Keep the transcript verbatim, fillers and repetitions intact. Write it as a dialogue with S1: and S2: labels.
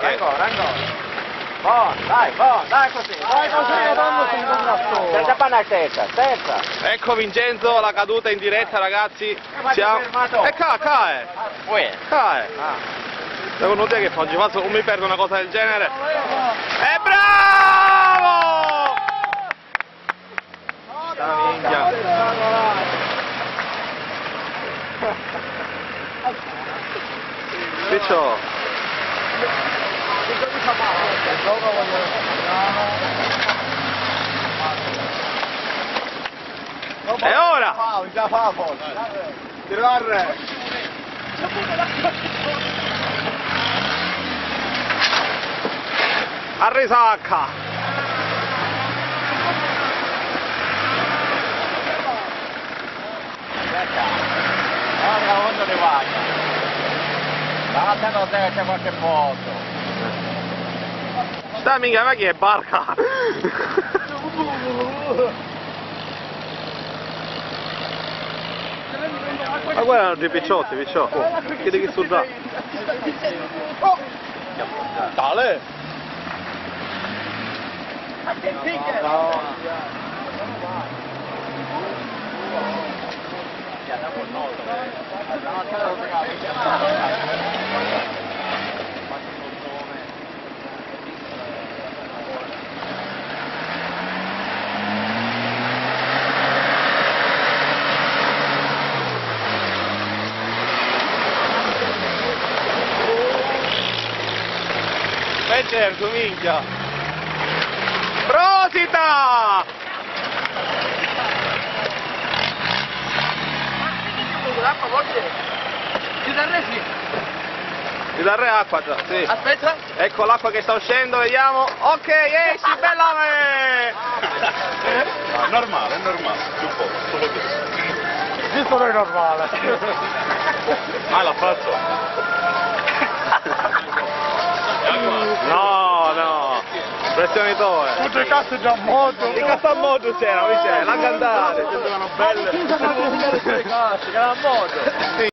S1: Ancora, ancora. Buono, dai, buono, dai così. Dai così, tanto si congatto. Senza panna a terza, terza.
S2: Ecco Vincenzo, la caduta in diretta, ragazzi. Siamo... E ca, cae. Cae. Secondo te che fa? Oggi faccio come mi perdo una cosa del genere? E bravo! La minchia. Piccio. E ora?
S1: Tirare.
S2: A risacca.
S1: Guarda quando ne vada. Lasciano se c'è qualche posto.
S2: Sta mica, ma chi è barca? Ma guarda dei picciotti, picciotti. Chiedi che sul già.
S1: Dale!
S2: Eh certo, minchia! Prosita!
S1: L'acqua forse? Ti darei sì.
S2: Ti darei acqua già, sì.
S1: Aspetta.
S2: Ecco l'acqua che sta uscendo, vediamo. Ok, esci, bella me!
S3: Ah, normale, è normale, più poco, solo questo.
S1: Questo non è normale.
S3: Ah, l'ha fatto?
S2: No, no, pressioni tue.
S1: Tutte le casse già a moto.
S2: Il cazzo a moto c'era, non c'è, la cantare.
S3: Sembrano belle.
S1: Scusa, ma le casse che era a moto.
S2: Sì.